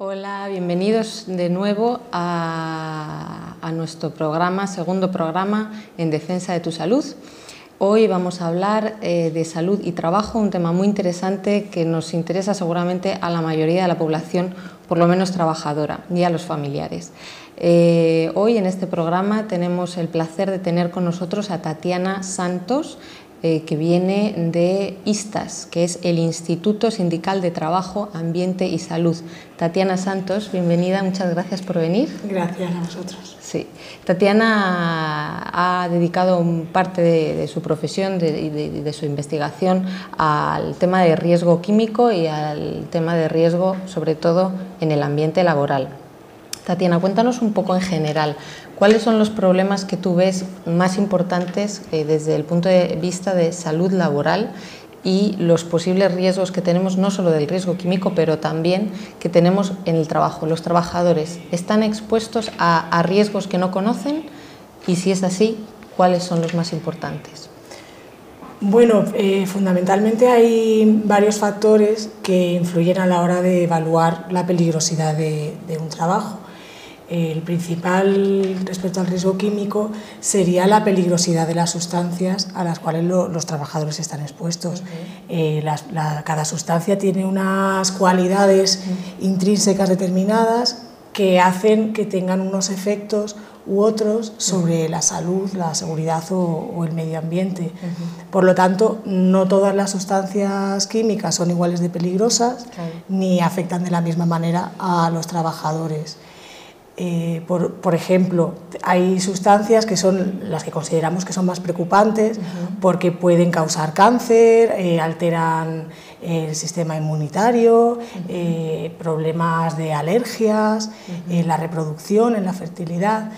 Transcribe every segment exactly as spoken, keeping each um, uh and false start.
Hola, bienvenidos de nuevo a, a nuestro programa, segundo programa en defensa de tu salud. Hoy vamos a hablar eh, de salud y trabajo, un tema muy interesante que nos interesa seguramente a la mayoría de la población, por lo menos trabajadora, y a los familiares. Eh, hoy en este programa tenemos el placer de tener con nosotros a Tatiana Santos, Eh, que viene de ISTAS, que es el Instituto Sindical de Trabajo, Ambiente y Salud. Tatiana Santos, bienvenida, muchas gracias por venir. Gracias a vosotros. Sí. Tatiana ha dedicado parte de, de su profesión y de, de, de su investigación al tema de riesgo químico y al tema de riesgo, sobre todo, en el ambiente laboral. Tatiana, cuéntanos un poco en general, ¿cuáles son los problemas que tú ves más importantes eh, desde el punto de vista de salud laboral y los posibles riesgos que tenemos, no solo del riesgo químico, pero también que tenemos en el trabajo? ¿Los trabajadores están expuestos a, a riesgos que no conocen? Y si es así, ¿cuáles son los más importantes? Bueno, eh, fundamentalmente hay varios factores que influyen a la hora de evaluar la peligrosidad de, de un trabajo. El principal respecto al riesgo químico sería la peligrosidad de las sustancias a las cuales lo, los trabajadores están expuestos. Uh-huh. eh, la, la, cada sustancia tiene unas cualidades uh-huh. intrínsecas determinadas que hacen que tengan unos efectos u otros sobre uh-huh. la salud, la seguridad o, o el medio ambiente. Uh-huh. Por lo tanto, no todas las sustancias químicas son iguales de peligrosas, uh-huh. ni afectan de la misma manera a los trabajadores. Eh, por, por ejemplo, hay sustancias que son las que consideramos que son más preocupantes uh-huh. porque pueden causar cáncer, eh, alteran el sistema inmunitario, uh-huh. eh, problemas de alergias, uh-huh. en la reproducción, en la fertilidad.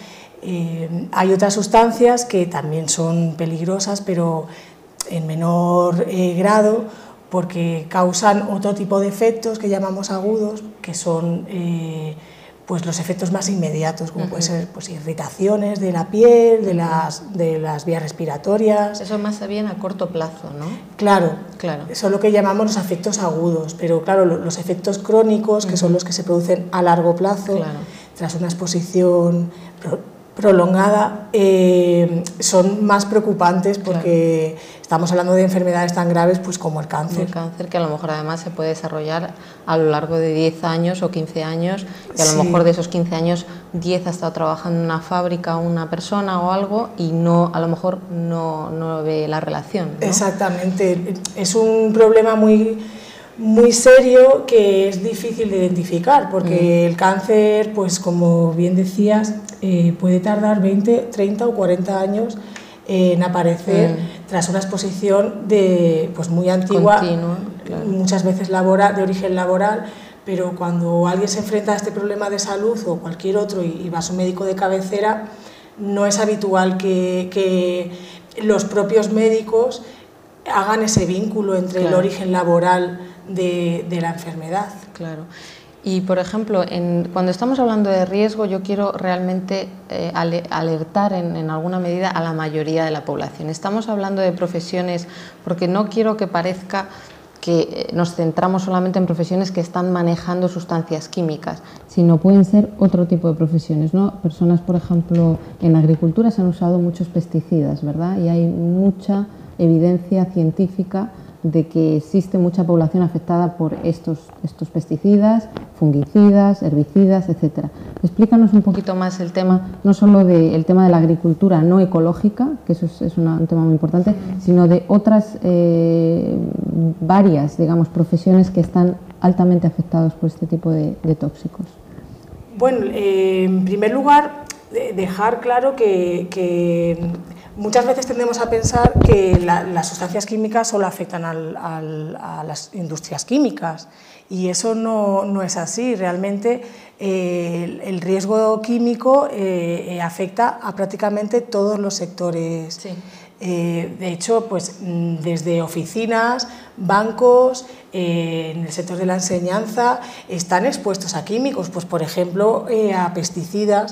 Eh, hay otras sustancias que también son peligrosas, pero en menor eh, grado, porque causan otro tipo de efectos que llamamos agudos, que son eh, pues los efectos más inmediatos, como uh-huh. pueden ser pues, irritaciones de la piel, de las, de las vías respiratorias. Eso más bien a corto plazo, ¿no? Claro, claro. Son lo que llamamos los efectos agudos, pero claro, los efectos crónicos, uh-huh. que son los que se producen a largo plazo, claro. tras una exposición pro prolongada, eh, son más preocupantes porque claro. estamos hablando de enfermedades tan graves pues como el cáncer. El cáncer, que a lo mejor además se puede desarrollar a lo largo de diez años o quince años, y a lo sí. mejor de esos quince años, diez ha estado trabajando en una fábrica una persona o algo y no, a lo mejor no, no ve la relación, ¿no? Exactamente, es un problema muy... muy serio que es difícil de identificar, porque mm. el cáncer, pues como bien decías, eh, puede tardar veinte, treinta o cuarenta años en aparecer mm. tras una exposición de, pues muy antigua, Continua, claro. muchas veces laboral, de origen laboral, pero cuando alguien se enfrenta a este problema de salud o cualquier otro y, y va a su médico de cabecera, no es habitual que, que los propios médicos hagan ese vínculo entre claro. el origen laboral De, de la enfermedad. Claro. Y, por ejemplo, en, cuando estamos hablando de riesgo, yo quiero realmente eh, alertar en, en alguna medida a la mayoría de la población. Estamos hablando de profesiones, porque no quiero que parezca que nos centramos solamente en profesiones que están manejando sustancias químicas, sino pueden ser otro tipo de profesiones, ¿no? Personas, por ejemplo, en agricultura se han usado muchos pesticidas, ¿verdad? Y hay mucha evidencia científica de que existe mucha población afectada por estos, estos pesticidas, fungicidas, herbicidas, etcétera. Explícanos un poquito más el tema, no solo del tema de la agricultura no ecológica, que eso es, es una, un tema muy importante, sino de otras eh, varias, digamos, profesiones que están altamente afectadas por este tipo de, de tóxicos. Bueno, eh, en primer lugar, dejar claro que, que muchas veces tendemos a pensar que la, las sustancias químicas solo afectan al, al, a las industrias químicas, y eso no, no es así. Realmente eh, el, el riesgo químico eh, afecta a prácticamente todos los sectores. Sí. Eh, de hecho, pues, desde oficinas, bancos, eh, en el sector de la enseñanza, están expuestos a químicos, pues, por ejemplo, eh, a pesticidas.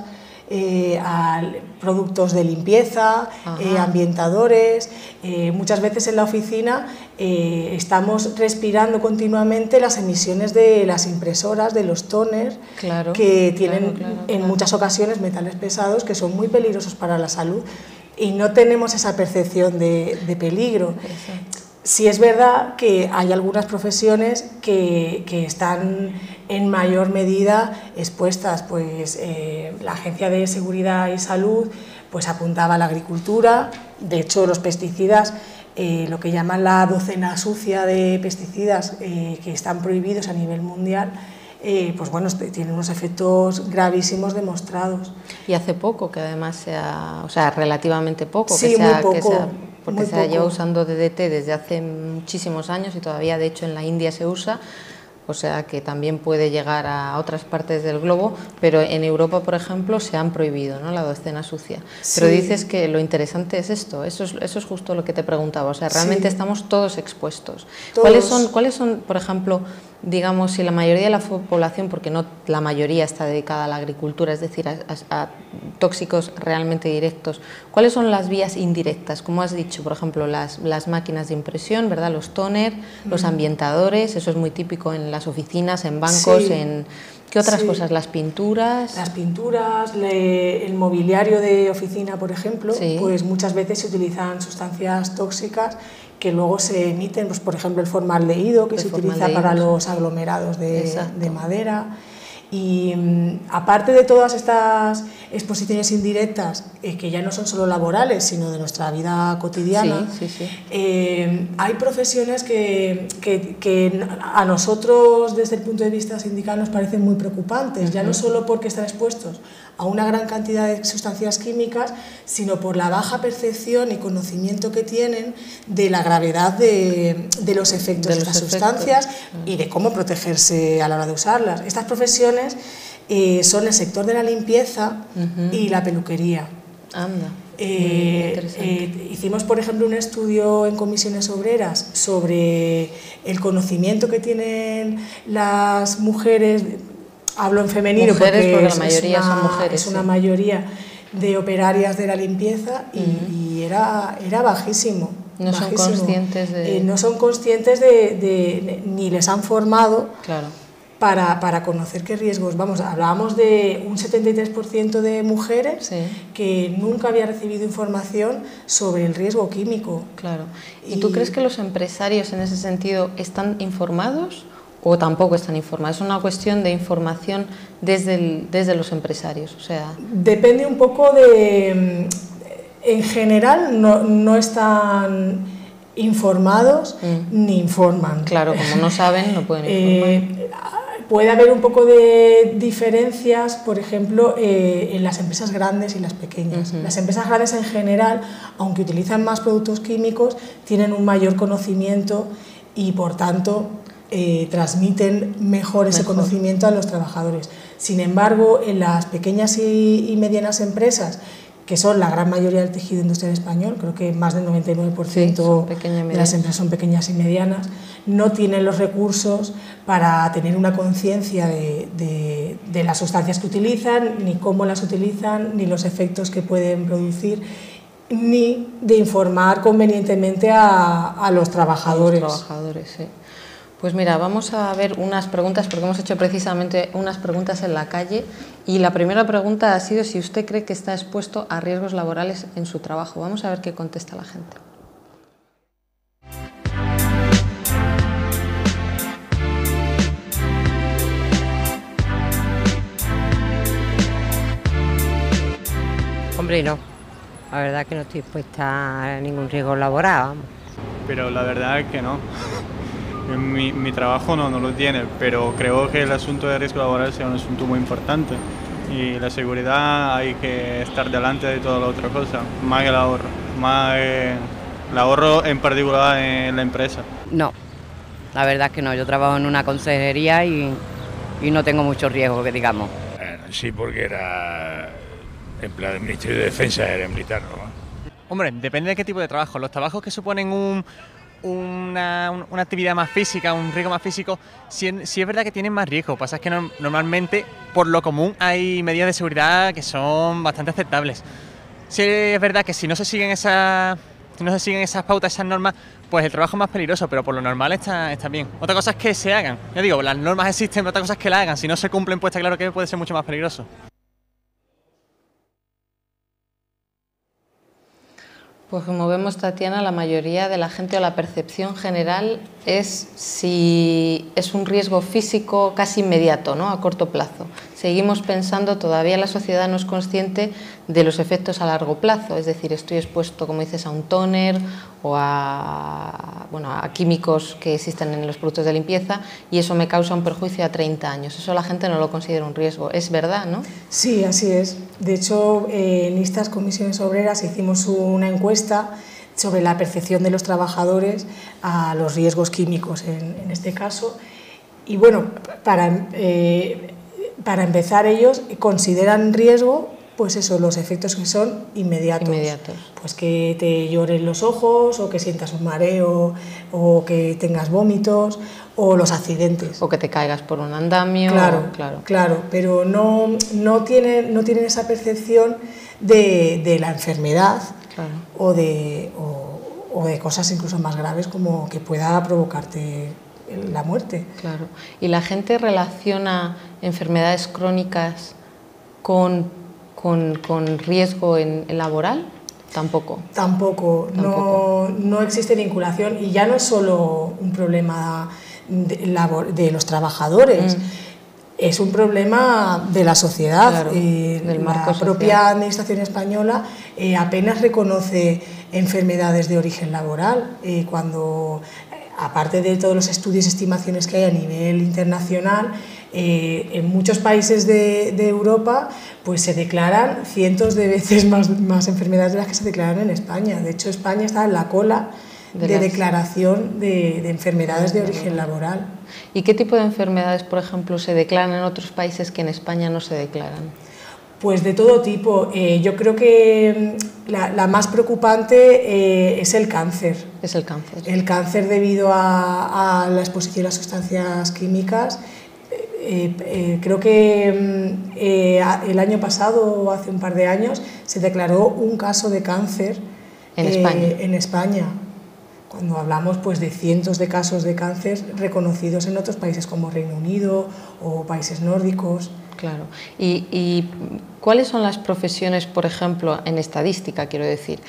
eh, a productos de limpieza, eh, ambientadores. Eh, muchas veces en la oficina eh, estamos respirando continuamente las emisiones de las impresoras, de los tóners, claro, que tienen claro, claro, en claro. muchas ocasiones metales pesados que son muy peligrosos para la salud y no tenemos esa percepción de, de peligro. Exacto. Sí es verdad que hay algunas profesiones que, que están en mayor medida expuestas, pues eh, la Agencia de Seguridad y Salud pues apuntaba a la agricultura. De hecho, los pesticidas, eh, lo que llaman la docena sucia de pesticidas eh, que están prohibidos a nivel mundial, eh, pues bueno, tienen unos efectos gravísimos demostrados. Y hace poco que además sea, o sea, relativamente poco, Sí, que sea, muy poco. que sea, porque Muy se lleva poco. usando D D T desde hace muchísimos años y todavía de hecho en la India se usa, o sea que también puede llegar a otras partes del globo, pero en Europa, por ejemplo, se han prohibido, ¿no?, la docena sucia. Sí. Pero dices que lo interesante es esto, eso es, eso es justo lo que te preguntaba, o sea, realmente Sí. estamos todos expuestos. Todos. ¿Cuáles son, cuáles son, por ejemplo, digamos, si la mayoría de la población, porque no la mayoría está dedicada a la agricultura, es decir, a, a, a tóxicos realmente directos, ¿cuáles son las vías indirectas? Como has dicho, por ejemplo, las, las máquinas de impresión, ¿verdad?, los tóner, mm. los ambientadores, eso es muy típico en las oficinas, en bancos, sí. en... ¿Qué otras sí. cosas? ¿Las pinturas? Las pinturas, le, el mobiliario de oficina, por ejemplo, sí. pues muchas veces se utilizan sustancias tóxicas que luego se emiten, pues por ejemplo el formaldehído, que el se utiliza para los aglomerados de, de madera. Y um, aparte de todas estas exposiciones indirectas, eh, que ya no son solo laborales, sino de nuestra vida cotidiana, sí, sí, sí. Eh, hay profesiones que, que, que a nosotros desde el punto de vista sindical nos parecen muy preocupantes, uh-huh. ya no solo porque están expuestos a una gran cantidad de sustancias químicas, sino por la baja percepción y conocimiento que tienen de la gravedad de, de los efectos de, de estas efectos. sustancias y de cómo protegerse a la hora de usarlas. Estas profesiones eh, son el sector de la limpieza uh-huh. y la peluquería. Anda. Eh, eh, hicimos, por ejemplo, un estudio en comisiones obreras sobre el conocimiento que tienen las mujeres. Hablo en femenino mujeres, porque, porque es, la mayoría es una, son mujeres. Es una sí. mayoría de operarias de la limpieza y, uh-huh. y era, era bajísimo. No bajísimo. son conscientes de... Eh, no son conscientes de, de, de... ni les han formado claro. para, para conocer qué riesgos. Vamos, hablábamos de un setenta y tres por ciento de mujeres sí. que nunca había recibido información sobre el riesgo químico. Claro. ¿Y, ¿Y tú crees que los empresarios en ese sentido están informados? ¿O tampoco están informados? Es una cuestión de información desde, el, desde los empresarios, o sea... Depende un poco de... En general no, no están informados mm. ni informan. Claro, como no saben, no pueden informar. Eh, puede haber un poco de diferencias, por ejemplo, eh, en las empresas grandes y las pequeñas. Uh-huh. Las empresas grandes en general, aunque utilizan más productos químicos, tienen un mayor conocimiento y, por tanto... Eh, transmiten mejor ese mejor. conocimiento a los trabajadores. Sin embargo, en las pequeñas y, y medianas empresas, que son la gran mayoría del tejido industrial español, creo que más del noventa y nueve por ciento sí, de las empresas son pequeñas y medianas, no tienen los recursos para tener una conciencia de, de, de las sustancias que utilizan, ni cómo las utilizan, ni los efectos que pueden producir, ni de informar convenientemente a, a los trabajadores. A los trabajadores, sí. Pues mira, vamos a ver unas preguntas, porque hemos hecho precisamente unas preguntas en la calle y la primera pregunta ha sido si usted cree que está expuesto a riesgos laborales en su trabajo. Vamos a ver qué contesta la gente. Hombre, no. La verdad es que no estoy expuesta a ningún riesgo laboral. Vamos. Pero la verdad es que no. Mi, mi trabajo no, no lo tiene, pero creo que el asunto de riesgo laboral es un asunto muy importante y la seguridad hay que estar delante de toda la otra cosa, más que el ahorro, más eh, el ahorro en particular en la empresa. No, la verdad es que no, yo trabajo en una consejería y, y no tengo mucho riesgo, que digamos. Bueno, sí, porque era empleado del Ministerio de Defensa, era militar, ¿no? Hombre, depende de qué tipo de trabajo. Los trabajos que suponen un... una, una actividad más física, un riesgo más físico, sí, sí es verdad que tienen más riesgo. Pasa es que no, normalmente, por lo común, hay medidas de seguridad que son bastante aceptables. Sí es verdad que si no se siguen esas, si no se siguen esas pautas, esas normas, pues el trabajo es más peligroso, pero por lo normal está, está bien. Otra cosa es que se hagan. Ya digo, las normas existen, pero otra cosa es que las hagan. Si no se cumplen, pues está claro que puede ser mucho más peligroso. Pues como vemos, Tatiana, la mayoría de la gente o la percepción general es si es un riesgo físico casi inmediato, ¿no? A corto plazo. Seguimos pensando, todavía la sociedad no es consciente de los efectos a largo plazo, es decir, estoy expuesto, como dices, a un tóner o a, bueno, a químicos que existen en los productos de limpieza y eso me causa un perjuicio a treinta años. Eso la gente no lo considera un riesgo. Es verdad, ¿no? Sí, así es. De hecho, eh, en estas comisiones obreras hicimos una encuesta sobre la percepción de los trabajadores a los riesgos químicos, en, en este caso. Y bueno, para, eh, para empezar, ellos consideran riesgo, pues eso, los efectos que son inmediatos. Inmediatos. Pues que te lloren los ojos, o que sientas un mareo, o que tengas vómitos, o los accidentes. O que te caigas por un andamio. Claro, o, claro. claro, pero no, no, tienen, no tienen esa percepción de, de la enfermedad, claro. o, de, o, o de cosas incluso más graves como que pueda provocarte la muerte. Claro. ¿Y la gente relaciona enfermedades crónicas con, con, con riesgo en, en laboral? Tampoco. Tampoco. Tampoco. No, no existe vinculación y ya no es solo un problema de, labor, de los trabajadores. Mm. Es un problema de la sociedad. Claro, eh, del marco la social. propia administración española eh, apenas reconoce enfermedades de origen laboral, eh, cuando, aparte de todos los estudios y estimaciones que hay a nivel internacional, eh, en muchos países de, de Europa pues se declaran cientos de veces más, más enfermedades de las que se declaran en España. De hecho, España está en la cola de, de las... declaración de, de enfermedades de origen laboral. ¿Y qué tipo de enfermedades, por ejemplo, se declaran en otros países que en España no se declaran? Pues de todo tipo. Eh, yo creo que la, la más preocupante eh, es el cáncer. Es el cáncer. El cáncer debido a, a la exposición a sustancias químicas. Eh, eh, creo que eh, el año pasado o hace un par de años se declaró un caso de cáncer en eh, España. En España. Cuando hablamos pues, de cientos de casos de cáncer reconocidos en otros países como Reino Unido o países nórdicos. Claro. ¿Y, y cuáles son las profesiones, por ejemplo, en estadística, quiero decir,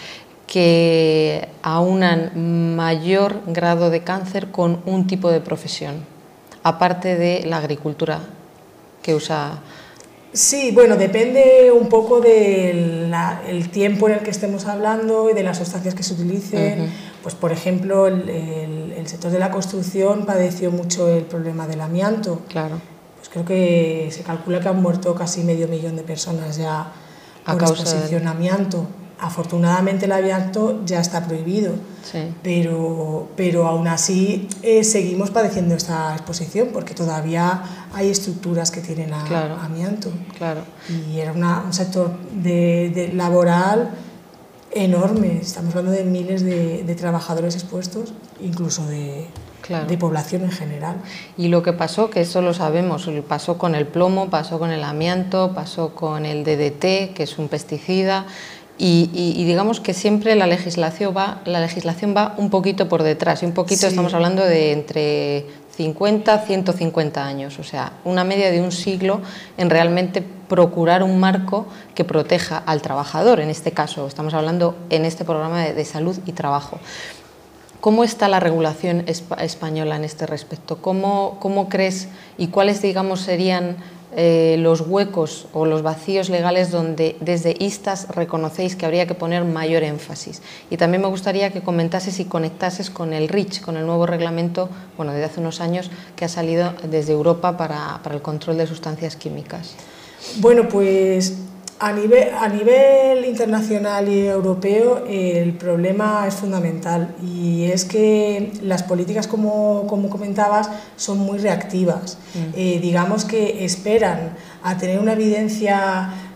que aunan mayor grado de cáncer con un tipo de profesión, aparte de la agricultura que usa? Sí, bueno, depende un poco del el tiempo en el que estemos hablando y de las sustancias que se utilicen. Uh-huh. Pues, por ejemplo, el, el, el sector de la construcción padeció mucho el problema del amianto. Claro. Pues creo que se calcula que han muerto casi medio millón de personas ya a por exposición a amianto. Afortunadamente el amianto ya está prohibido, sí. pero, pero aún así eh, seguimos padeciendo esta exposición porque todavía hay estructuras que tienen a, claro. amianto. Claro. Y era una, un sector de, de laboral enorme, estamos hablando de miles de, de trabajadores expuestos, incluso de, claro. de población en general. Y lo que pasó, que eso lo sabemos, pasó con el plomo, pasó con el amianto, pasó con el D D T, que es un pesticida. Y, y, y digamos que siempre la legislación va, la legislación va un poquito por detrás, y un poquito sí. Estamos hablando de entre cincuenta a ciento cincuenta años, o sea, una media de un siglo en realmente procurar un marco que proteja al trabajador, en este caso, estamos hablando en este programa de, de salud y trabajo. ¿Cómo está la regulación esp- española en este respecto? ¿Cómo, cómo crees y cuáles, digamos, serían Eh, los huecos o los vacíos legales donde desde ISTAS reconocéis que habría que poner mayor énfasis? Y también me gustaría que comentases y conectases con el REACH, con el nuevo reglamento, bueno, desde hace unos años, que ha salido desde Europa para, para el control de sustancias químicas. Bueno, pues a nivel, a nivel internacional y europeo eh, el problema es fundamental y es que las políticas, como, como comentabas, son muy reactivas. Mm. Eh, digamos que esperan a tener una evidencia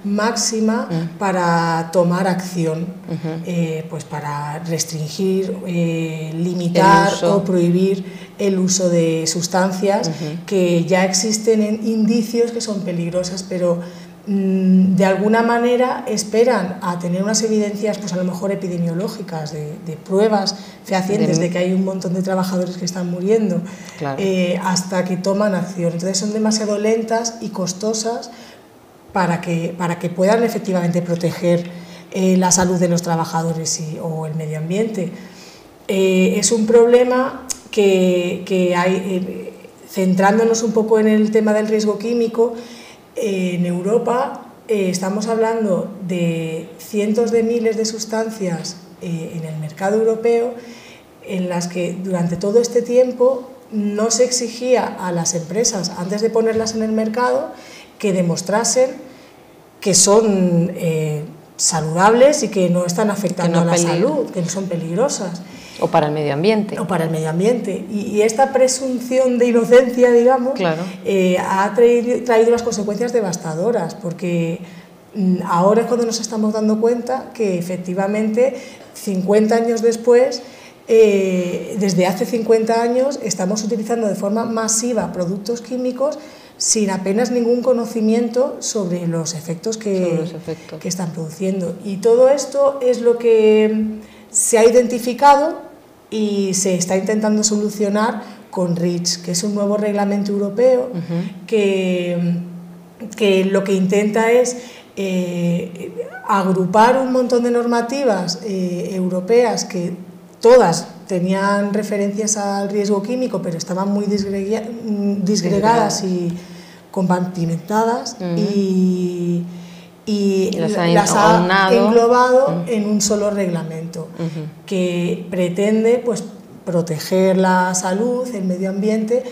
máxima uh-huh. para tomar acción, uh-huh. eh, pues para restringir, eh, limitar o prohibir el uso de sustancias uh-huh. que ya existen en indicios que son peligrosas, pero mmm, de alguna manera esperan a tener unas evidencias, pues a lo mejor epidemiológicas, de, de pruebas fehacientes de... de que hay un montón de trabajadores que están muriendo, claro. eh, hasta que toman acción. Entonces son demasiado lentas y costosas para que, para que puedan efectivamente proteger eh, la salud de los trabajadores y, o el medio ambiente. Eh, es un problema que, que hay, eh, centrándonos un poco en el tema del riesgo químico, eh, en Europa eh, estamos hablando de cientos de miles de sustancias eh, en el mercado europeo, en las que durante todo este tiempo no se exigía a las empresas, antes de ponerlas en el mercado, que demostrasen que son eh, saludables y que no están afectando que no a la peligro. salud, que no son peligrosas. O para el medio ambiente. O para el medio ambiente. Y, y esta presunción de inocencia, digamos, claro. eh, ha traído, traído las consecuencias devastadoras, porque mm, ahora es cuando nos estamos dando cuenta que efectivamente cincuenta años después, eh, desde hace cincuenta años, estamos utilizando de forma masiva productos químicos sin apenas ningún conocimiento sobre los efectos que, sobre los efectos. que están produciendo. Y todo esto es lo que se ha identificado y se está intentando solucionar con REACH, que es un nuevo reglamento europeo uh-huh. que, que lo que intenta es eh, agrupar un montón de normativas eh, europeas que todas tenían referencias al riesgo químico, pero estaban muy disgregadas, disgregadas y compartimentadas uh-huh. y, y, y las ha, las ha englobado uh-huh. en un solo reglamento uh-huh. que pretende pues, proteger la salud, el medio ambiente,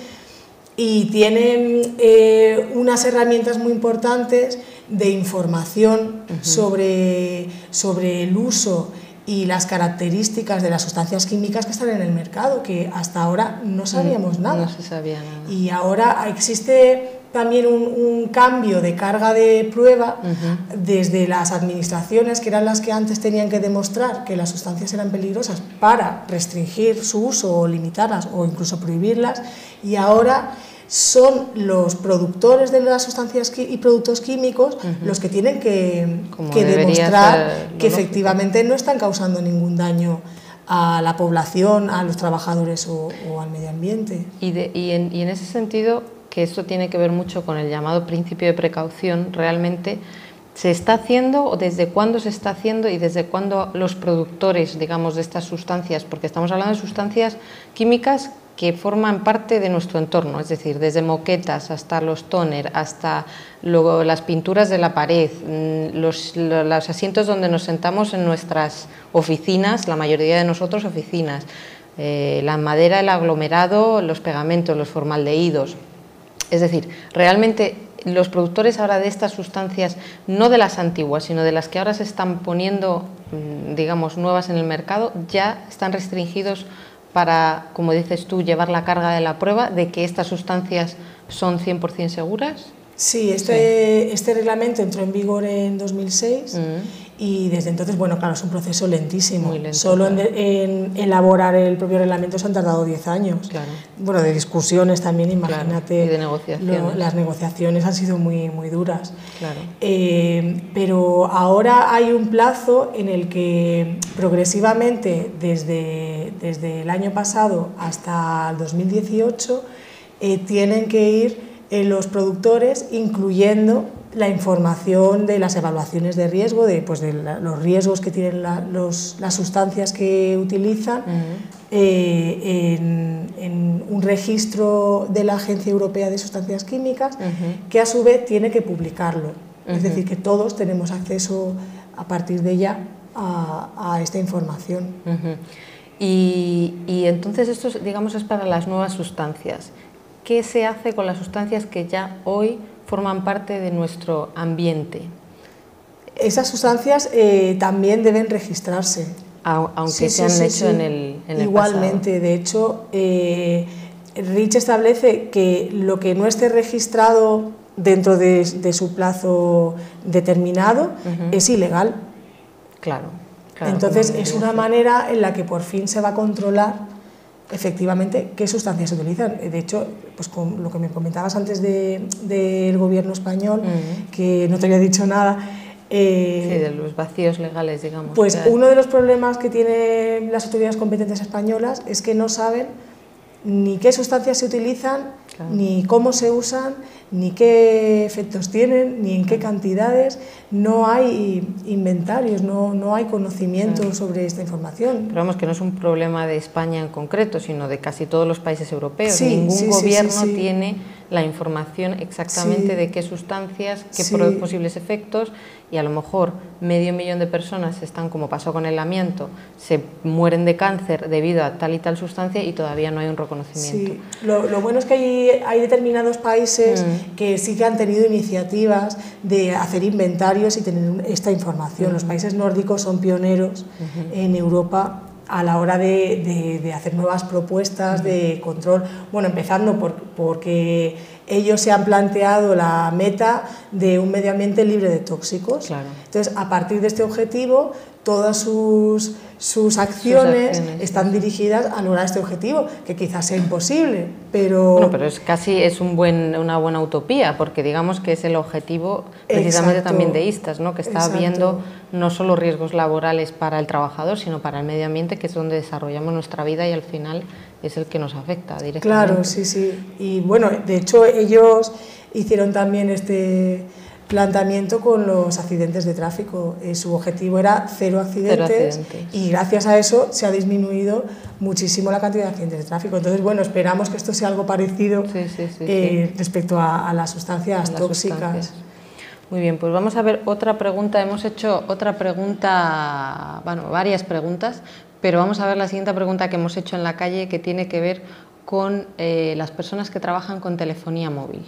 y tienen eh, unas herramientas muy importantes de información uh-huh. sobre, sobre el uso y las características de las sustancias químicas que están en el mercado, que hasta ahora no sabíamos no, nada. No se sabía nada. Y ahora existe también un, un cambio de carga de prueba uh-huh. desde las administraciones, que eran las que antes tenían que demostrar que las sustancias eran peligrosas para restringir su uso o limitarlas o incluso prohibirlas, y ahora son los productores de las sustancias y productos químicos uh-huh. los que tienen que, que demostrar que efectivamente no están causando ningún daño a la población, a los trabajadores o, o al medio ambiente. Y, de, y, en, y en ese sentido, que esto tiene que ver mucho con el llamado principio de precaución, realmente se está haciendo, o desde cuándo se está haciendo y desde cuándo los productores, digamos, de estas sustancias, porque estamos hablando de sustancias químicas que forman parte de nuestro entorno, es decir, desde moquetas hasta los tóner, hasta luego las pinturas de la pared, los, los asientos donde nos sentamos en nuestras oficinas, la mayoría de nosotros oficinas, eh, la madera, el aglomerado, los pegamentos, los formaldehídos. Es decir, realmente los productores ahora de estas sustancias, no de las antiguas, sino de las que ahora se están poniendo, digamos, nuevas en el mercado, ya están restringidos para, como dices tú, llevar la carga de la prueba de que estas sustancias son cien por cien seguras. Sí, este, sí. este reglamento entró en vigor en dos mil seis uh-huh. y desde entonces, bueno, claro, es un proceso lentísimo. Muy lento, Solo claro. en, en elaborar el propio reglamento se han tardado diez años. Claro. Bueno, de discusiones también, imagínate. Claro. Y de negociaciones. Lo, las negociaciones han sido muy, muy duras. Claro. Eh, pero ahora hay un plazo en el que progresivamente, desde, desde el año pasado hasta el dos mil dieciocho, eh, tienen que ir Eh, los productores incluyendo la información de las evaluaciones de riesgo, de, pues, de la, los riesgos que tienen la, los, las sustancias que utilizan uh-huh. eh, en, en un registro de la Agencia Europea de Sustancias Químicas uh-huh. que a su vez tiene que publicarlo. Uh-huh. Es decir, que todos tenemos acceso a partir de ya a, a esta información. Uh-huh. y, y entonces esto, digamos, es para las nuevas sustancias. ¿Qué se hace con las sustancias que ya hoy forman parte de nuestro ambiente? Esas sustancias eh, también deben registrarse. A, aunque sí, se han sí, hecho sí. en el, en el Igualmente, pasado. De hecho, eh, REACH establece que lo que no esté registrado dentro de, de su plazo determinado, uh-huh. es ilegal. Claro, claro. Entonces es una manera en la que por fin se va a controlar efectivamente qué sustancias se utilizan. De hecho, pues con lo que me comentabas antes de, del gobierno español, uh-huh. que no te había dicho nada. Eh, sí, de los vacíos legales, digamos. Pues uno de los problemas que tienen las autoridades competentes españolas es que no saben ni qué sustancias se utilizan, claro. ni cómo se usan, ni qué efectos tienen, ni en qué cantidades. No hay inventarios, no, no hay conocimiento claro. sobre esta información. Pero vamos, que no es un problema de España en concreto, sino de casi todos los países europeos. Sí, Ningún sí, gobierno sí, sí, sí. tiene la información exactamente sí. de qué sustancias, qué sí. posibles efectos, y a lo mejor medio millón de personas están, como pasó con el amianto, se mueren de cáncer debido a tal y tal sustancia y todavía no hay un reconocimiento. Sí. Lo, lo bueno es que hay, hay determinados países mm. que sí que han tenido iniciativas de hacer inventarios y tener esta información. Mm. Los países nórdicos son pioneros mm-hmm. en Europa a la hora de, de, de hacer nuevas propuestas mm. de control. Bueno, empezando por, porque ellos se han planteado la meta de un medio ambiente libre de tóxicos. Claro. Entonces, a partir de este objetivo, todas sus, sus, acciones, sus acciones están dirigidas a lograr este objetivo, que quizás sea imposible, pero... Bueno, pero es casi es un buen, una buena utopía, porque digamos que es el objetivo precisamente Exacto. también de ISTAS, ¿no? Que está Exacto. viendo no solo riesgos laborales para el trabajador, sino para el medio ambiente, que es donde desarrollamos nuestra vida y al final es el que nos afecta directamente. Claro, sí, sí. Y bueno, de hecho ellos hicieron también este planteamiento con los accidentes de tráfico. Eh, su objetivo era cero accidentes, cero accidentes y gracias a eso se ha disminuido muchísimo la cantidad de accidentes de tráfico. Entonces, bueno, esperamos que esto sea algo parecido sí, sí, sí, eh, sí. respecto a, a las sustancias a las tóxicas. Sustancias. Muy bien, pues vamos a ver otra pregunta. Hemos hecho otra pregunta, bueno, varias preguntas, pero vamos a ver la siguiente pregunta que hemos hecho en la calle, que tiene que ver con eh, las personas que trabajan con telefonía móvil.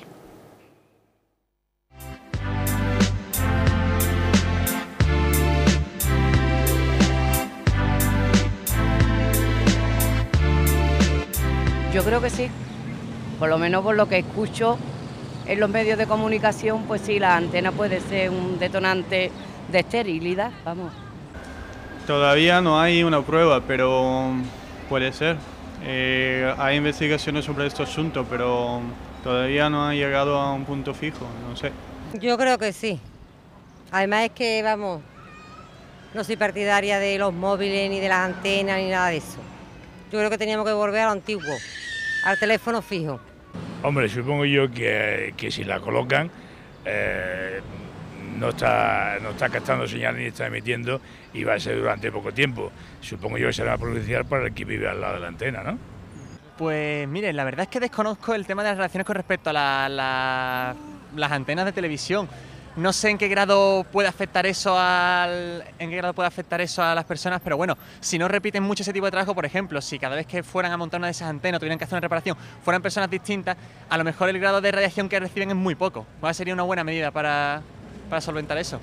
Yo creo que sí, por lo menos por lo que escucho en los medios de comunicación, pues sí, la antena puede ser un detonante de esterilidad, vamos. Todavía no hay una prueba, pero puede ser. Eh, hay investigaciones sobre este asunto, pero todavía no ha llegado a un punto fijo, no sé. Yo creo que sí. Además es que, vamos, no soy partidaria de los móviles, ni de las antenas, ni nada de eso. Yo creo que teníamos que volver a lo antiguo, al teléfono fijo. Hombre, supongo yo que, que si la colocan, eh, no está, no está captando señal ni está emitiendo y va a ser durante poco tiempo. Supongo yo que será perjudicial para el que vive al lado de la antena, ¿no? Pues miren, la verdad es que desconozco el tema de las relaciones con respecto a la, la, las antenas de televisión. No sé en qué grado puede afectar eso al, en qué grado puede afectar eso a las personas, pero bueno, si no repiten mucho ese tipo de trabajo, por ejemplo, si cada vez que fueran a montar una de esas antenas, tuvieran que hacer una reparación, fueran personas distintas, a lo mejor el grado de radiación que reciben es muy poco. Pues sería una buena medida para, para solventar eso.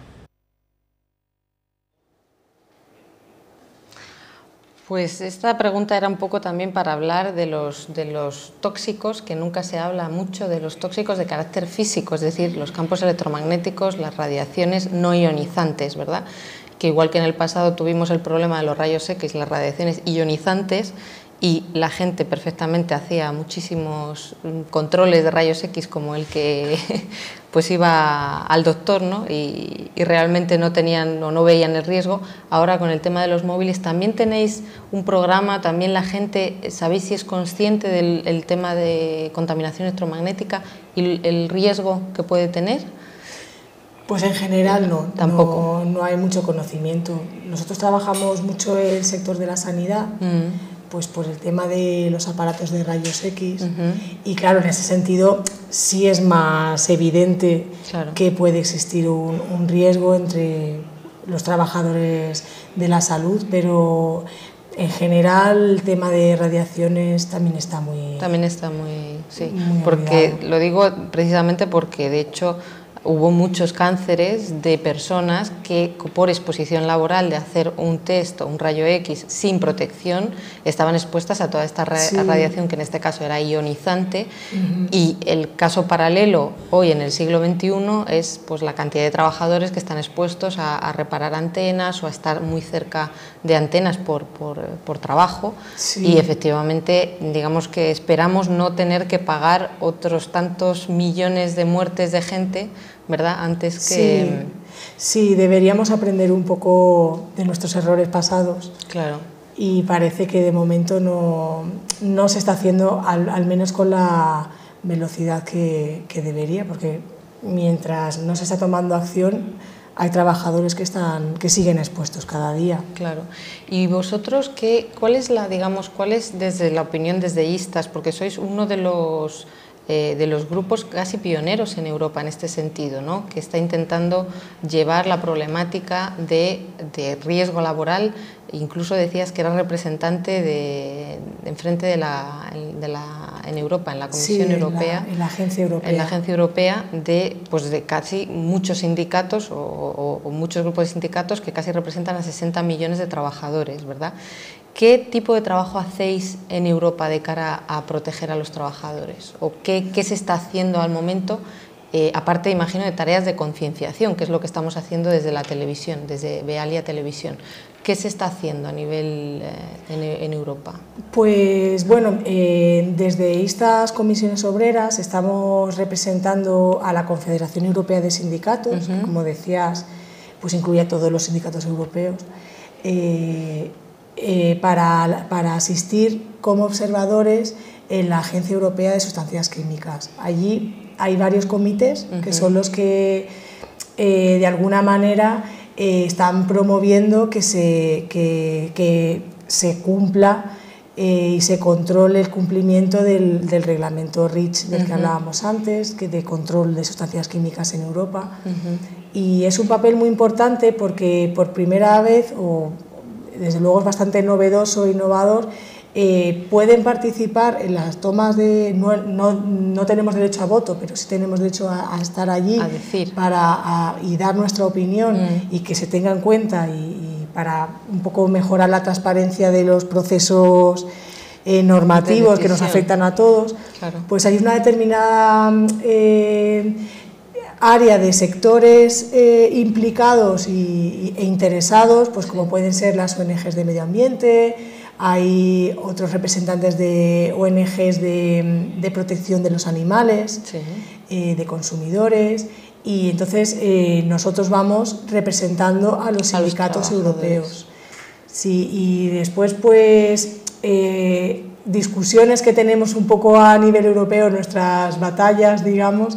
Pues esta pregunta era un poco también para hablar de los, de los tóxicos, que nunca se habla mucho de los tóxicos de carácter físico, es decir, los campos electromagnéticos, las radiaciones no ionizantes, ¿verdad? Que igual que en el pasado tuvimos el problema de los rayos X, las radiaciones ionizantes, y la gente perfectamente hacía muchísimos controles de rayos X como el que pues iba al doctor, ¿no? y, y realmente no tenían o no veían el riesgo. Ahora con el tema de los móviles también tenéis un programa, también la gente, ¿sabéis si es consciente del el tema de contaminación electromagnética y el, el riesgo que puede tener? Pues en general no, tampoco. No, no hay mucho conocimiento. Nosotros trabajamos mucho el sector de la sanidad, mm. pues por el tema de los aparatos de rayos X, uh-huh. y claro, en ese sentido sí es más evidente claro. que puede existir un, un riesgo entre los trabajadores de la salud, pero en general el tema de radiaciones también está muy... También está muy... sí, muy porque olvidado. Lo digo precisamente porque de hecho hubo muchos cánceres de personas que por exposición laboral de hacer un test o un rayo X sin protección estaban expuestas a toda esta ra sí. radiación que en este caso era ionizante. Uh-huh. Y el caso paralelo hoy en el siglo veintiuno es pues la cantidad de trabajadores que están expuestos a, a reparar antenas o a estar muy cerca de antenas por, por, por trabajo. Sí. Y efectivamente digamos que esperamos no tener que pagar otros tantos millones de muertes de gente, ¿verdad? Antes que... Sí, sí, deberíamos aprender un poco de nuestros errores pasados. Claro. Y parece que de momento no, no se está haciendo, al, al menos con la velocidad que, que debería, porque mientras no se está tomando acción, hay trabajadores que, están, que siguen expuestos cada día. Claro. ¿Y vosotros qué, cuál es la, digamos, cuál es desde la opinión desde ISTAS? Porque sois uno de los... Eh, de los grupos casi pioneros en Europa en este sentido, ¿no? Que está intentando llevar la problemática de, de riesgo laboral. Incluso decías que eras representante de, de enfrente de la, de la, en Europa, en la Comisión sí, Europea, en la, en la Agencia Europea, en la Agencia Europea de, pues de casi muchos sindicatos o, o, o muchos grupos de sindicatos que casi representan a sesenta millones de trabajadores, ¿verdad? ¿Qué tipo de trabajo hacéis en Europa de cara a proteger a los trabajadores? ¿O qué, qué se está haciendo al momento? Eh, aparte, imagino, de tareas de concienciación, que es lo que estamos haciendo desde la televisión, desde Vealia Televisión. ¿Qué se está haciendo a nivel eh, en, en Europa? Pues bueno, eh, desde estas comisiones obreras estamos representando a la Confederación Europea de Sindicatos, uh-huh. que, como decías, pues incluye a todos los sindicatos europeos. Eh, Eh, para, para asistir como observadores en la Agencia Europea de Sustancias Químicas. Allí hay varios comités uh-huh. que son los que eh, de alguna manera eh, están promoviendo que se, que, que se cumpla eh, y se controle el cumplimiento del, del reglamento REACH del uh-huh. que hablábamos antes, que de control de sustancias químicas en Europa. Uh-huh. Y es un papel muy importante porque por primera vez, o desde luego es bastante novedoso e innovador, eh, pueden participar en las tomas de... No, no, no tenemos derecho a voto, pero sí tenemos derecho a, a estar allí a decir. Para, a, y dar nuestra opinión mm. y que se tenga en cuenta y, y para un poco mejorar la transparencia de los procesos eh, normativos de que nos afectan a todos. Claro. Pues hay una determinada... Eh, área de sectores eh, implicados y, e interesados, pues como pueden ser las O N Ges de medio ambiente, hay otros representantes de O N Ges de, de protección de los animales, sí. eh, de consumidores, y entonces eh, nosotros vamos representando a los sindicatos europeos. Sí, y después pues eh, discusiones que tenemos un poco a nivel europeo, nuestras batallas, digamos,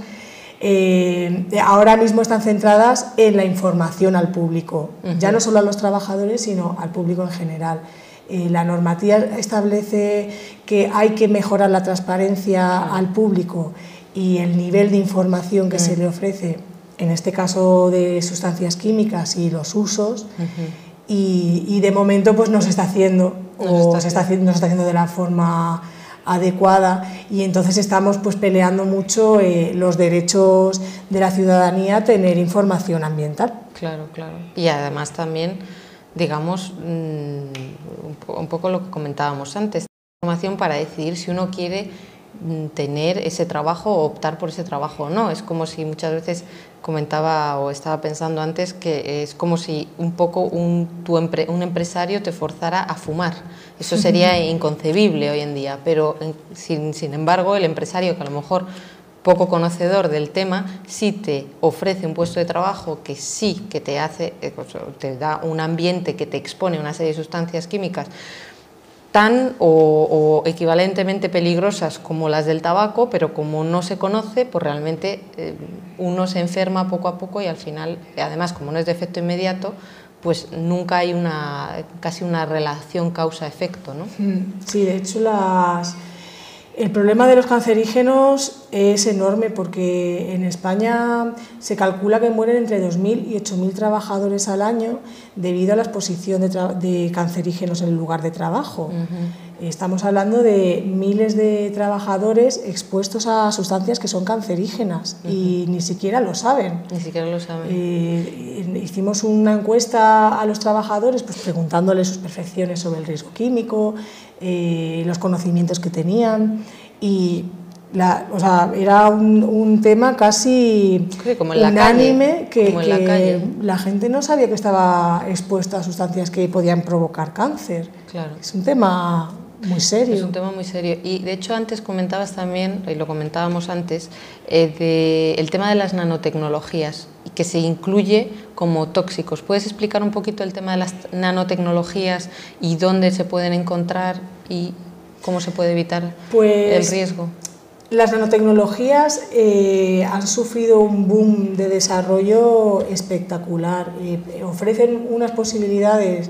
Eh, ahora mismo están centradas en la información al público, uh-huh. ya no solo a los trabajadores, sino al público en general. Eh, la normativa establece que hay que mejorar la transparencia uh-huh. al público y el nivel de información que uh-huh. se le ofrece, en este caso de sustancias químicas y los usos, uh-huh. y, y de momento pues no se está haciendo, no o está se está haciendo, no se está haciendo de la forma adecuada, y entonces estamos pues peleando mucho eh, los derechos de la ciudadanía a tener información ambiental. Claro, claro. Y además también, digamos, mmm, un poco lo que comentábamos antes, información para decidir si uno quiere tener ese trabajo o optar por ese trabajo o no. Es como si muchas veces comentaba o estaba pensando antes que es como si un poco un, tu empre, un empresario te forzara a fumar. Eso sería inconcebible hoy en día, pero sin, sin embargo el empresario que a lo mejor poco conocedor del tema sí te ofrece un puesto de trabajo que sí que te hace, te da un ambiente que te expone a una serie de sustancias químicas tan o, o equivalentemente peligrosas como las del tabaco, pero como no se conoce, pues realmente eh, uno se enferma poco a poco y al final, además como no es de efecto inmediato, pues nunca hay una casi una relación causa-efecto, ¿no? Sí, de hecho las... el problema de los cancerígenos es enorme porque en España se calcula que mueren entre dos mil y ocho mil trabajadores al año debido a la exposición de, de cancerígenos en el lugar de trabajo. Uh-huh. Estamos hablando de miles de trabajadores expuestos a sustancias que son cancerígenas uh-huh. y ni siquiera lo saben. Ni siquiera lo saben. Eh, hicimos una encuesta a los trabajadores pues, preguntándoles sus percepciones sobre el riesgo químico, eh, los conocimientos que tenían y la, o sea, era un, un tema casi sí, como en la unánime calle, que, como en que la, calle. la gente no sabía que estaba expuesta a sustancias que podían provocar cáncer. Claro. Es un tema muy serio. Es un tema muy serio. Y de hecho antes comentabas también, y lo comentábamos antes, eh, de el tema de las nanotecnologías, y que se incluye como tóxicos. ¿Puedes explicar un poquito el tema de las nanotecnologías y dónde se pueden encontrar y cómo se puede evitar pues, el riesgo? Las nanotecnologías eh, han sufrido un boom de desarrollo espectacular. Eh, ofrecen unas posibilidades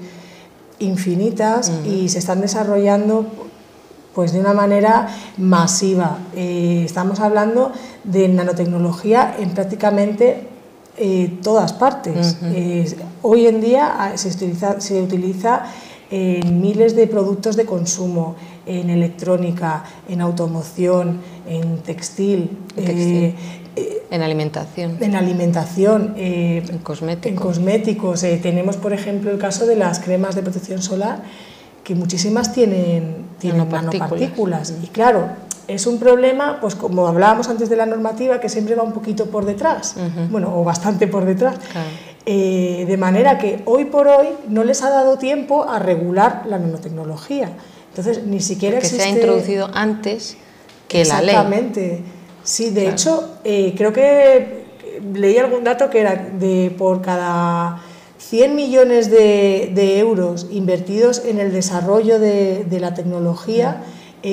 infinitas uh-huh. y se están desarrollando pues de una manera masiva. Eh, estamos hablando de nanotecnología en prácticamente eh, todas partes. Uh-huh. Eh, hoy en día se utiliza, se utiliza en miles de productos de consumo, en electrónica, en automoción, en textil, textil. Eh, en alimentación, en alimentación, eh, en cosméticos. En cosméticos. Eh, tenemos, por ejemplo, el caso de las cremas de protección solar, que muchísimas tienen, tienen nanopartículas. nanopartículas. Y claro, es un problema, pues como hablábamos antes de la normativa, que siempre va un poquito por detrás, uh-huh. bueno, o bastante por detrás. Claro. Eh, de manera que hoy por hoy no les ha dado tiempo a regular la nanotecnología. Entonces, ni siquiera Porque existe... se ha introducido antes que la ley. Exactamente. Sí, de claro. hecho, eh, creo que leí algún dato que era de por cada cien millones de, de euros invertidos en el desarrollo de, de la tecnología,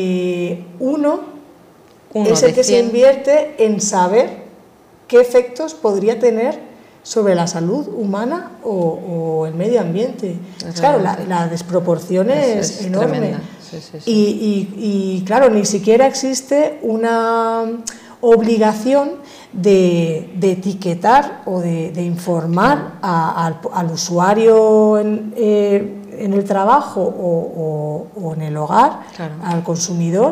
eh, uno, uno es el que cien. se invierte en saber qué efectos podría tener sobre la salud humana o, o el medio ambiente. Es claro, la, la desproporción es, es, es enorme. Sí, sí, sí. Y, y, y claro, ni siquiera existe una obligación de, de etiquetar o de, de informar a, al, al usuario en, eh, en el trabajo o, o, o en el hogar, claro. al consumidor,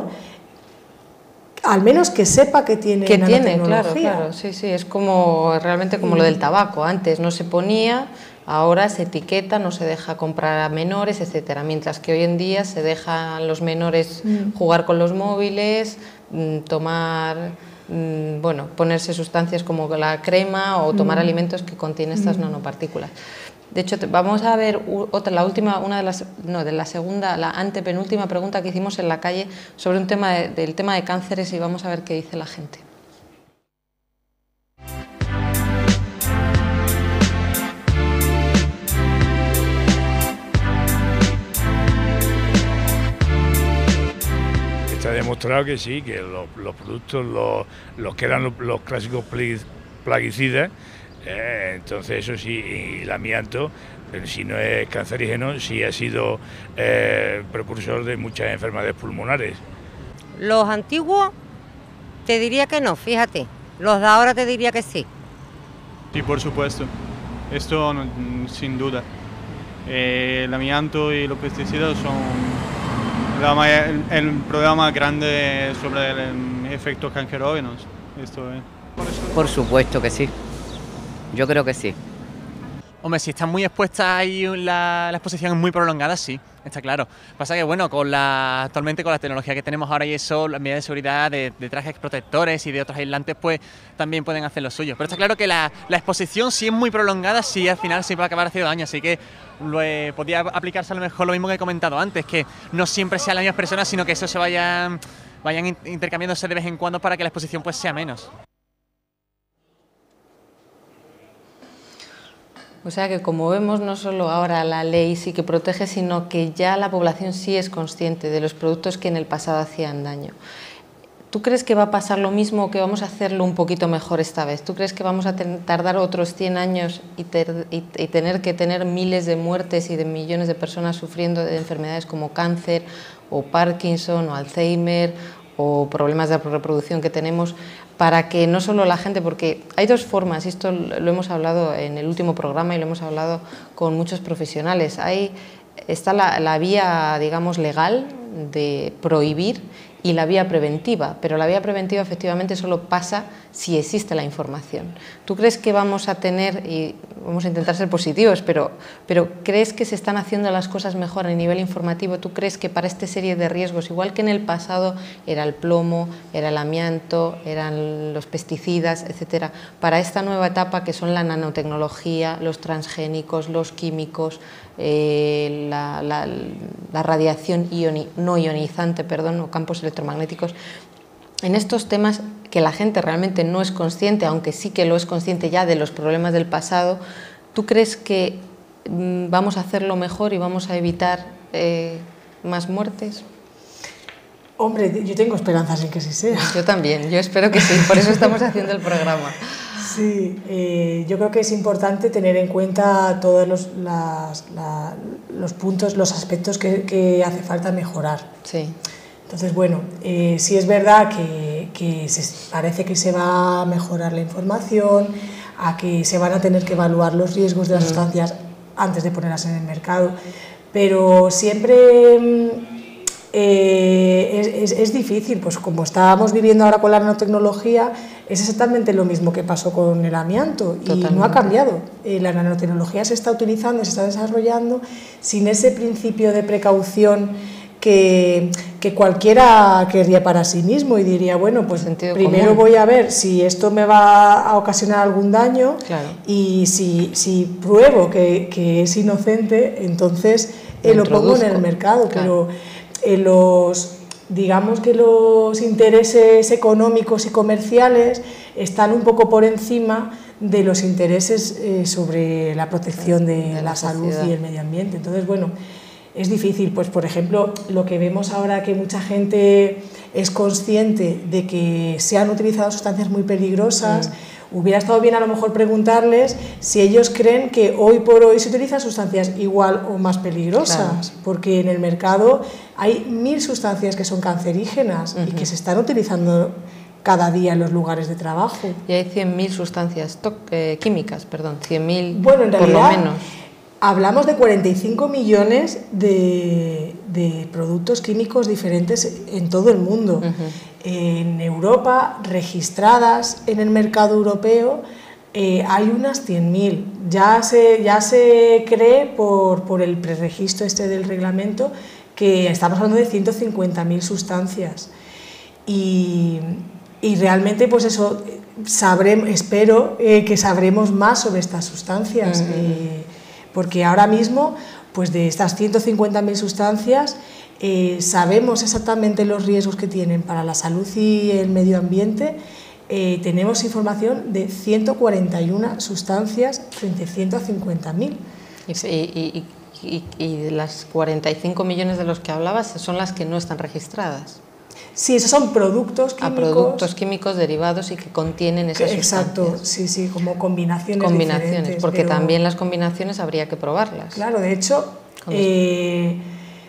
al menos que sepa que tiene que tiene, nanotecnología. claro, claro, sí, sí, es como realmente como lo del tabaco, antes no se ponía, ahora se etiqueta, no se deja comprar a menores, etcétera, mientras que hoy en día se dejan los menores mm. jugar con los móviles, tomar, bueno, ponerse sustancias como la crema o tomar mm. alimentos que contienen estas mm. nanopartículas. De hecho, vamos a ver otra, la última, una de las, no, de la segunda, la antepenúltima pregunta que hicimos en la calle sobre un tema de, del tema de cánceres y vamos a ver qué dice la gente. Está demostrado que sí, que los, los productos, los, los que eran los, los clásicos plaguicidas, Eh, entonces eso sí, y el amianto, pero si no es cancerígeno, sí ha sido eh, precursor de muchas enfermedades pulmonares. Los antiguos te diría que no, fíjate, los de ahora te diría que sí. Sí, por supuesto, esto no, sin duda. Eh, el amianto y los pesticidas son la mayor, el, el problema más grande sobre el efectos cancerógenos. Esto es. Por supuesto que sí. Yo creo que sí. Hombre, si está muy expuesta y la, la exposición es muy prolongada, sí, está claro. Pasa que, bueno, con la, actualmente con la tecnología que tenemos ahora y eso, las medidas de seguridad de, de trajes protectores y de otros aislantes, pues también pueden hacer lo suyo. Pero está claro que la, la exposición, si es muy prolongada, sí al final sí va a acabar haciendo daño. Así que lo, eh, podría aplicarse a lo mejor lo mismo que he comentado antes, que no siempre sean las mismas personas, sino que eso se vayan, vayan intercambiándose de vez en cuando para que la exposición pues sea menos. O sea que, como vemos, no solo ahora la ley sí que protege, sino que ya la población sí es consciente de los productos que en el pasado hacían daño. ¿Tú crees que va a pasar lo mismo o que vamos a hacerlo un poquito mejor esta vez? ¿Tú crees que vamos a tardar otros cien años y, ter y, y tener que tener miles de muertes y de millones de personas sufriendo de enfermedades como cáncer o Parkinson o Alzheimer o problemas de reproducción que tenemos, para que no solo la gente, porque hay dos formas, y esto lo hemos hablado en el último programa y lo hemos hablado con muchos profesionales, hay está la, la vía, digamos, legal de prohibir y la vía preventiva, pero la vía preventiva efectivamente solo pasa si existe la información. ¿Tú crees que vamos a tener, y vamos a intentar ser positivos, pero, pero crees que se están haciendo las cosas mejor a nivel informativo? ¿Tú crees que para esta serie de riesgos, igual que en el pasado era el plomo, era el amianto, eran los pesticidas, etcétera, para esta nueva etapa que son la nanotecnología, los transgénicos, los químicos, eh, la, la, la radiación ioni, no ionizante, perdón, o campos electromagnéticos, en estos temas que la gente realmente no es consciente, aunque sí que lo es consciente ya de los problemas del pasado, ¿tú crees que mm, vamos a hacerlo mejor y vamos a evitar eh, más muertes? Hombre, yo tengo esperanzas en que sí sea. Yo también, yo espero que sí, por eso estamos haciendo el programa. Sí, eh, yo creo que es importante tener en cuenta todos los, las, la, los puntos, los aspectos que, que hace falta mejorar. Sí. Entonces, bueno, eh, sí es verdad que, que se, parece que se va a mejorar la información, a que se van a tener que evaluar los riesgos de las mm. sustancias antes de ponerlas en el mercado, pero siempre eh, es, es, es difícil, pues como estábamos viviendo ahora con la nanotecnología, es exactamente lo mismo que pasó con el amianto. Totalmente. Y no ha cambiado. Eh, la nanotecnología se está utilizando, se está desarrollando sin ese principio de precaución que, que cualquiera querría para sí mismo y diría, bueno, pues primero común. Voy a ver si esto me va a ocasionar algún daño, claro. y si, si pruebo que, que es inocente, entonces eh, lo, lo pongo en el mercado, claro. Pero eh, los... digamos que los intereses económicos y comerciales están un poco por encima de los intereses eh, sobre la protección de, de la, la salud y el medio ambiente. Entonces, bueno, es difícil. Pues, por ejemplo, lo que vemos ahora, que mucha gente es consciente de que se han utilizado sustancias muy peligrosas, mm. hubiera estado bien a lo mejor preguntarles si ellos creen que hoy por hoy se utilizan sustancias igual o más peligrosas, claro. Porque en el mercado hay mil sustancias que son cancerígenas uh-huh. y que se están utilizando cada día en los lugares de trabajo. Y hay cien mil sustancias eh, químicas, perdón, cien mil bueno, en por realidad, lo menos. Hablamos de cuarenta y cinco millones de, de productos químicos diferentes en todo el mundo. Uh-huh. En Europa, registradas en el mercado europeo, eh, hay unas cien mil. Ya se, ya se cree por, por el preregistro este del reglamento que estamos hablando de ciento cincuenta mil sustancias. Y, y realmente, pues eso, sabremos, espero eh, que sabremos más sobre estas sustancias. Uh-huh. eh, porque ahora mismo, pues de estas ciento cincuenta mil sustancias, eh, sabemos exactamente los riesgos que tienen para la salud y el medio ambiente. Eh, tenemos información de ciento cuarenta y una sustancias frente a ciento cincuenta mil. Y, y, y, y las cuarenta y cinco millones de los que hablabas son las que no están registradas. Sí, esos son productos químicos. A productos químicos derivados y que contienen esas Exacto, sustancias. sí, sí, como combinaciones Combinaciones, diferentes, porque pero... también las combinaciones habría que probarlas. Claro, de hecho, eh,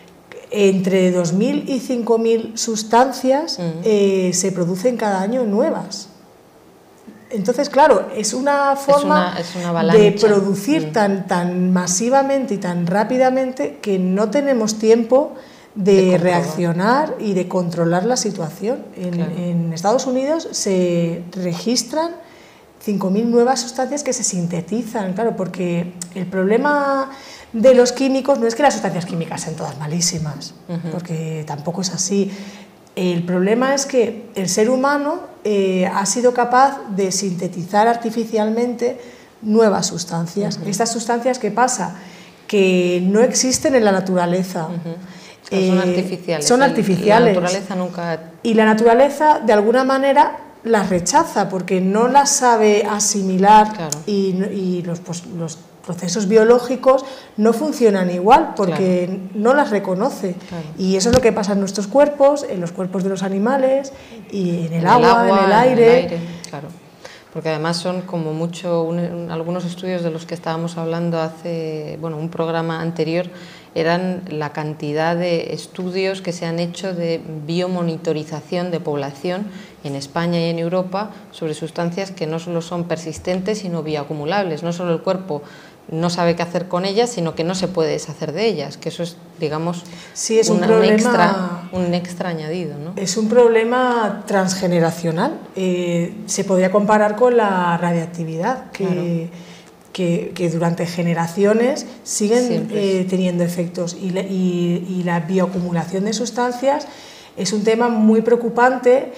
entre dos mil y cinco mil sustancias uh-huh. eh, se producen cada año nuevas. Entonces, claro, es una forma es una, es una de producir uh-huh. tan, tan masivamente y tan rápidamente que no tenemos tiempo de, de reaccionar y de controlar la situación. En, claro. en Estados Unidos se registran cinco mil nuevas sustancias que se sintetizan, claro, porque el problema de los químicos no es que las sustancias químicas sean todas malísimas, uh-huh. porque tampoco es así. El problema es que el ser humano eh, ha sido capaz de sintetizar artificialmente nuevas sustancias. Uh-huh. Estas sustancias, ¿qué pasa? Que no existen en la naturaleza. Uh-huh. O sea, son eh, artificiales. Son artificiales. Y la naturaleza nunca... Y la naturaleza, de alguna manera, las rechaza porque no las sabe asimilar, claro. y, y los, pues, los procesos biológicos no funcionan igual porque claro. no las reconoce. Claro. Y eso es lo que pasa en nuestros cuerpos, en los cuerpos de los animales, y en el, en agua, el agua, en el aire. En el aire, claro. Porque además son como mucho, un, un, algunos estudios de los que estábamos hablando hace, bueno, un programa anterior, eran la cantidad de estudios que se han hecho de biomonitorización de población en España y en Europa sobre sustancias que no solo son persistentes sino bioacumulables. No solo el cuerpo no sabe qué hacer con ellas, sino que no se puede deshacer de ellas, que eso es, digamos, sí, es un, una, problema, un, extra, un extra añadido, ¿no? Es un problema transgeneracional. Eh, se podría comparar con la radiactividad, que, claro. que, que durante generaciones siguen eh, teniendo efectos, y, y, y la bioacumulación de sustancias es un tema muy preocupante.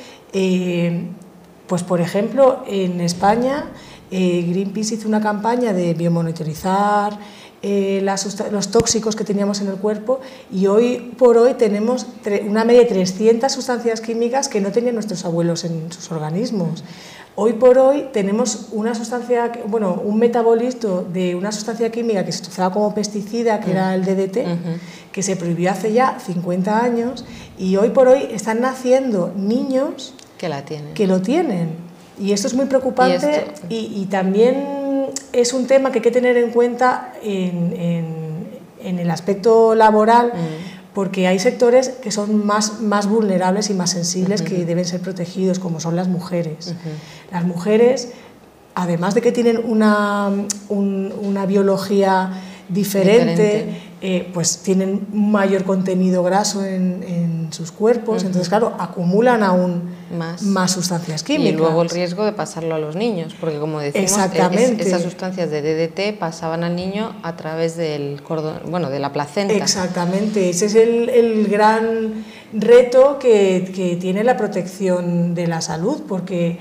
Eh, pues por ejemplo, en España eh, Greenpeace hizo una campaña de biomonitorizar eh, las, los tóxicos que teníamos en el cuerpo, y hoy por hoy tenemos una media de trescientas sustancias químicas que no tenían nuestros abuelos en sus organismos. Hoy por hoy tenemos una sustancia, bueno, un metabolito de una sustancia química que se utilizaba como pesticida, que uh-huh. era el D D T, uh-huh. que se prohibió hace ya cincuenta años, y hoy por hoy están naciendo niños que, la tienen. que lo tienen. Y esto es muy preocupante, y, y, y también es un tema que hay que tener en cuenta en, en, en el aspecto laboral, uh-huh. porque hay sectores que son más, más vulnerables y más sensibles, uh-huh. que deben ser protegidos, como son las mujeres. Uh-huh. Las mujeres, además de que tienen una, un, una biología diferente, diferente. Eh, pues tienen un mayor contenido graso en, en sus cuerpos, uh-huh. entonces claro, acumulan aún más. más sustancias químicas. Y luego el riesgo de pasarlo a los niños, porque como decimos, es, esas sustancias de D D T pasaban al niño a través del cordón, bueno, de la placenta. Exactamente, ese es el, el gran reto que, que tiene la protección de la salud, porque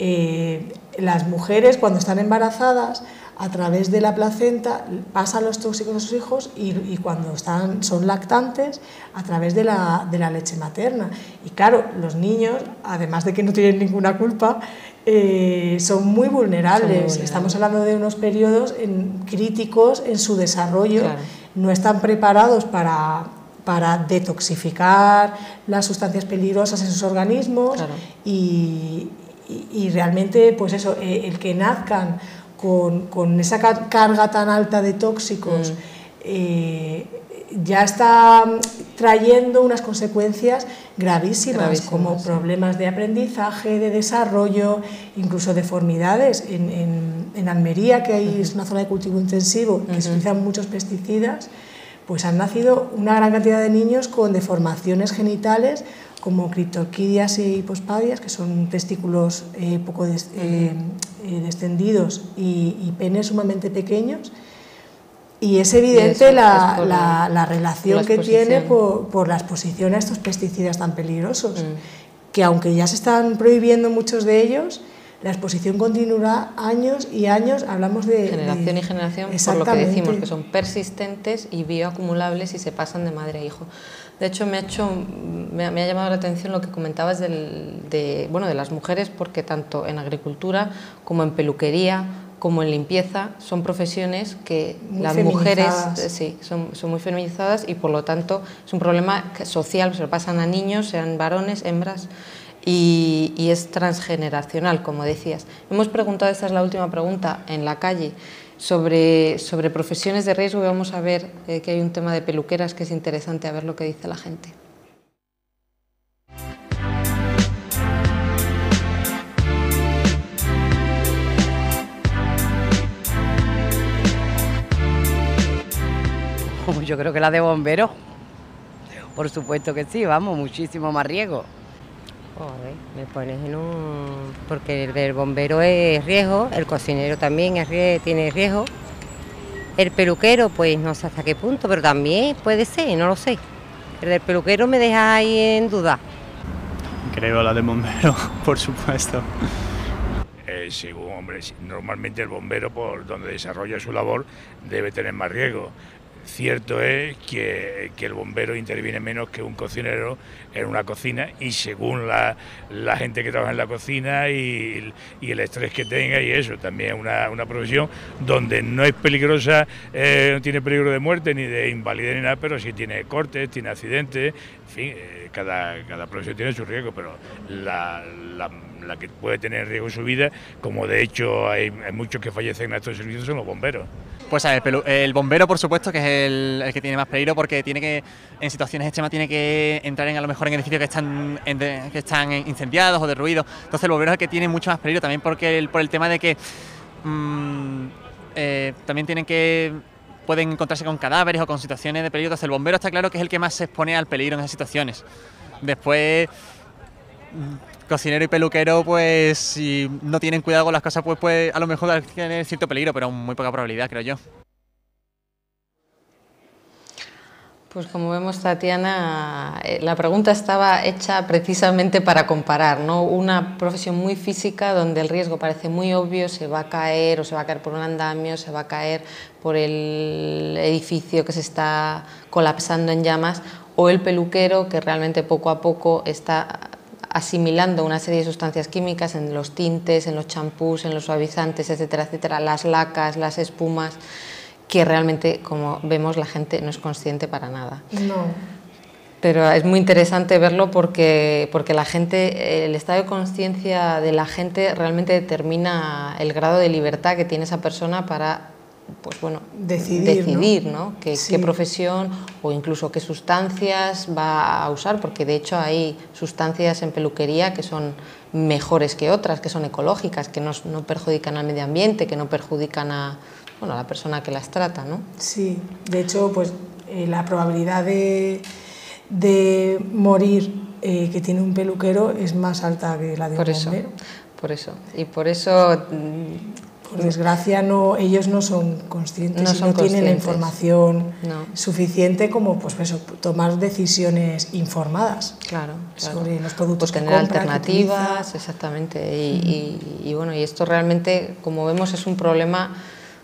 eh, las mujeres cuando están embarazadas, a través de la placenta pasan los tóxicos a sus hijos, y, y cuando están, son lactantes, a través de la, de la leche materna. Y claro, los niños, además de que no tienen ninguna culpa, eh, son muy vulnerables. Son muy vulnerables. Estamos hablando de unos periodos en, críticos en su desarrollo, claro. no están preparados para, para detoxificar las sustancias peligrosas en sus organismos, claro. y, y, y realmente, pues eso, eh, el que nazcan Con, con esa carga tan alta de tóxicos, mm. eh, ya está trayendo unas consecuencias gravísimas, gravísimas como sí. problemas de aprendizaje, de desarrollo, incluso deformidades. En, en, en Almería, que hay, uh-huh. es una zona de cultivo intensivo, que uh-huh. se utilizan muchos pesticidas, pues han nacido una gran cantidad de niños con deformaciones genitales, como criptorquidias y hipospadias, que son testículos eh, poco des, eh, eh, descendidos y, y penes sumamente pequeños, y es evidente y eso, la, es la, la relación la que tiene por, por la exposición a estos pesticidas tan peligrosos, mm. que aunque ya se están prohibiendo muchos de ellos, la exposición continuará años y años. Hablamos de generación de, y generación, por lo que decimos, que son persistentes y bioacumulables y se pasan de madre a hijo. De hecho, me ha, hecho, me ha, me ha llamado la atención lo que comentabas del, de, bueno, de las mujeres, porque tanto en agricultura como en peluquería, como en limpieza, son profesiones que muy las mujeres sí, son, son muy feminizadas, y por lo tanto es un problema social, se lo pasan a niños, sean varones, hembras, y, y es transgeneracional, como decías. Hemos preguntado, esta es la última pregunta, en la calle, sobre, sobre profesiones de riesgo, y vamos a ver eh, que hay un tema de peluqueras que es interesante, a ver lo que dice la gente. Yo creo que la de bomberos, por supuesto que sí, vamos, muchísimo más riesgo. Joder, me pones en un... porque el del bombero es riesgo, el cocinero también es riesgo, tiene riesgo, el peluquero pues no sé hasta qué punto, pero también puede ser, no lo sé. El del peluquero me deja ahí en duda. Creo la de bombero, por supuesto. Eh, según, hombre, normalmente el bombero, por donde desarrolla su labor, debe tener más riesgo. Cierto es que, que el bombero interviene menos que un cocinero en una cocina, y según la, la gente que trabaja en la cocina y, y el estrés que tenga, y eso, también es una, una profesión donde no es peligrosa, eh, no tiene peligro de muerte ni de invalidez ni nada, pero sí tiene cortes, tiene accidentes, en fin, eh, cada, cada profesión tiene su riesgo, pero la, la, la que puede tener riesgo en su vida, como de hecho hay, hay muchos que fallecen en estos servicios, son los bomberos. Pues a ver, el bombero, por supuesto, que es el, el que tiene más peligro, porque tiene que, en situaciones extremas, tiene que entrar en, a lo mejor en edificios que están, en de, que están incendiados o derruidos. Entonces el bombero es el que tiene mucho más peligro, también porque el, por el tema de que mmm, eh, también tienen que pueden encontrarse con cadáveres o con situaciones de peligro. Entonces el bombero está claro que es el que más se expone al peligro en esas situaciones. Después, cocinero y peluquero, pues si no tienen cuidado con las cosas, pues, pues a lo mejor tienen cierto peligro, pero muy poca probabilidad, creo yo. Pues como vemos, Tatiana, la pregunta estaba hecha precisamente para comparar, ¿no? Una profesión muy física donde el riesgo parece muy obvio, se va a caer o se va a caer por un andamio, se va a caer por el edificio que se está colapsando en llamas, o el peluquero que realmente poco a poco está asimilando una serie de sustancias químicas en los tintes, en los champús, en los suavizantes, etcétera, etcétera, las lacas, las espumas, que realmente, como vemos, la gente no es consciente para nada. No. Pero es muy interesante verlo porque, porque la gente, el estado de conciencia de la gente realmente determina el grado de libertad que tiene esa persona para, pues bueno, decidir, decidir ¿no? ¿no? Qué, Sí. qué profesión o incluso qué sustancias va a usar, porque de hecho hay sustancias en peluquería que son mejores que otras, que son ecológicas, que no, no perjudican al medio ambiente, que no perjudican a, bueno, a la persona que las trata, ¿no? Sí, de hecho, pues eh, la probabilidad de, de morir eh, que tiene un peluquero es más alta que la de Por un eso, bombero. por eso. Y por eso, por desgracia, no, ellos no son conscientes, no, y son no tienen la conscientes. información No. suficiente como, pues eso, tomar decisiones informadas. Claro, claro. Sobre los productos pues que tener compra, alternativas, que utiliza. exactamente. Y, y, y bueno, y esto realmente, como vemos, es un problema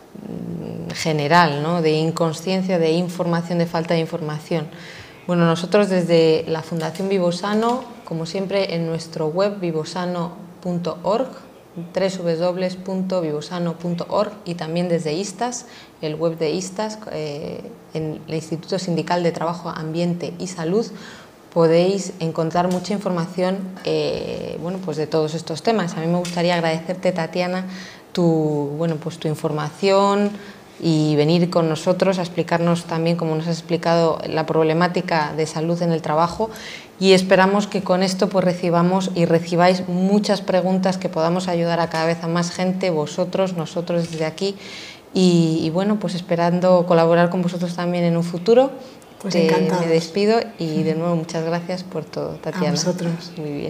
general, ¿no? De inconsciencia, de información, de falta de información. Bueno, nosotros desde la Fundación Vivosano, como siempre, en nuestro web vivosano punto org, doble u doble u doble u punto vivosano punto org, y también desde ISTAS, el web de ISTAS, eh, en el Instituto Sindical de Trabajo, Ambiente y Salud, podéis encontrar mucha información eh, bueno, pues de todos estos temas. A mí me gustaría agradecerte, Tatiana, tu, bueno, pues tu información y venir con nosotros a explicarnos también, como nos has explicado, la problemática de salud en el trabajo, y esperamos que con esto pues recibamos y recibáis muchas preguntas, que podamos ayudar a cada vez a más gente, vosotros, nosotros desde aquí, y, y bueno, pues esperando colaborar con vosotros también en un futuro. Pues Te, encantados. me despido y de nuevo muchas gracias por todo, Tatiana. A vosotros. Muy bien.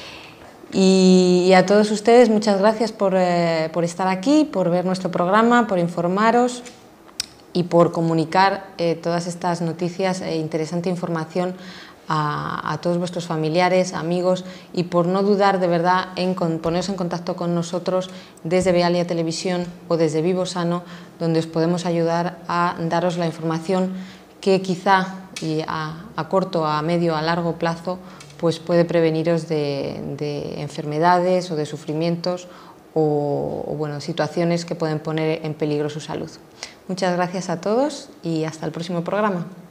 Y, y a todos ustedes muchas gracias por, eh, por estar aquí, por ver nuestro programa, por informaros y por comunicar eh, todas estas noticias e interesante información a, a todos vuestros familiares, amigos, y por no dudar de verdad en con, poneros en contacto con nosotros desde Vealia Televisión o desde Vivosano, donde os podemos ayudar a daros la información que quizá y a, a corto, a medio, a largo plazo pues puede preveniros de, de enfermedades o de sufrimientos o, o bueno, situaciones que pueden poner en peligro su salud. Muchas gracias a todos y hasta el próximo programa.